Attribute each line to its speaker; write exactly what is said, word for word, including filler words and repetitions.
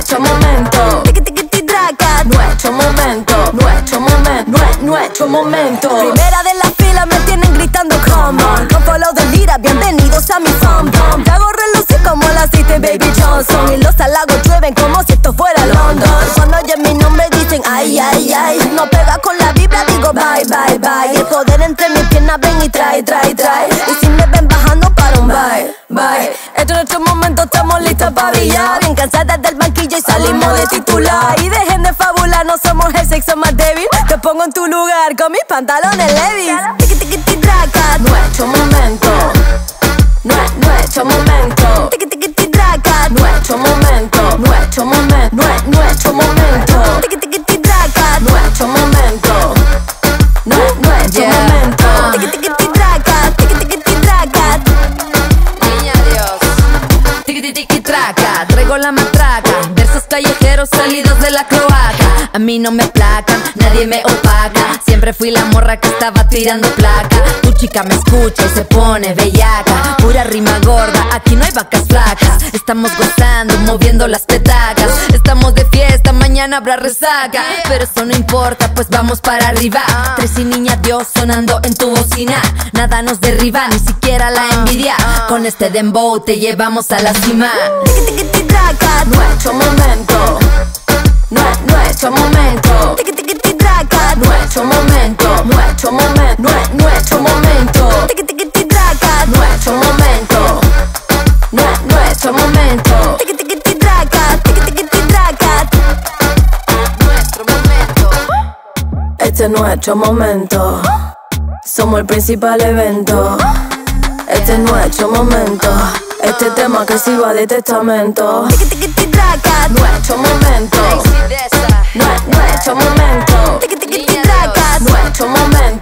Speaker 1: nuestro momento. Tiki tiki tiki traca, nuestro momento, nuestro momento, nuestro momento. Primera de la fila me tienen gritando come on. Con follow de lira, bienvenidos a mi fun fun. Te hago relucir como la City Baby Johnson. Y los halagos llueven como si esto fuera London. Cuando oyen mi nombre dicen ay, ay, ay. No pega con la vibra, digo bye, bye, bye. El poder entre mis piernas ven y trae, trae, trae. Y si me ven bajando para un bye, bye. Este es nuestro momento, estamos listos para brillar. Bien cansadas del banquillo y salimos de titular. Y dejen de fabular, no somos el sexo más débil. Te pongo en tu lugar con mis pantalones Levi's. Tiki tiki tiki traca, nuestro momento. Nue- nuestro momento. Tiki tiki tiki traca, nuestro momento. Nuestro momento, nue- nuestro momento. Tiki tiki tiki traca, nuestro momento. Nue- nuestro
Speaker 2: Yeah.
Speaker 1: momento. Tiki tiki tiki traca, tiki tiki tiki traca.
Speaker 2: Niña Dios. Tiki tiki tiki traca, traigo la matraca. Versos callejeros salidos de la cloaca. A mí no me placan, nadie me opaca. Siempre fui la morra que estaba tirando placa. Tu chica me escucha y se pone bellaca. Pura rima gorda, aquí no hay vacas flacas. Estamos gozando, moviendo las petacas. Estamos de fiesta, mañana habrá resaca. Pero eso no importa, pues vamos para arriba. Tres y niña Dios sonando en tu bocina. Nada nos derriba, ni siquiera la envidia. Con este dembow te llevamos a la cima.
Speaker 1: Tiki tiki tiki traca, nuestro momento. Nue- nuestro momento. Tiki tiki tiki traca, nuestro momento. Nuestro momento, nue- nuestro momento. Tiki tiki tiki traca, nuestro momento. Nue- nuestro momento. Tiki tiki tiki traca, tiki tiki tiki traca.
Speaker 2: Nuestro momento.
Speaker 1: Este es nuestro momento. Somos el principal evento. Este es nuestro momento. Este tema que sirva de testamento. Tiki tiki tiki traca, nuestro momento.
Speaker 2: Sexy de esa.
Speaker 1: Nue- nuestro momento. Tiki tiki tiki traca, nuestro momento.